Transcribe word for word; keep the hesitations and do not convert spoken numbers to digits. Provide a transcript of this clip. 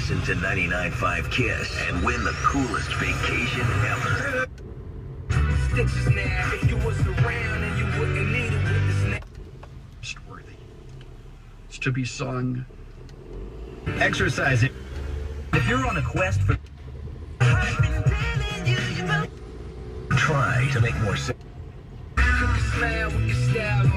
Listen to ninety-nine point five KISS and win the coolest vacation ever. Stitches now, if you was around and you wouldn't need a witness now. Worthy. It's to be sung. Exercising. If you're on a quest for... Try to make more sense. Smile with your style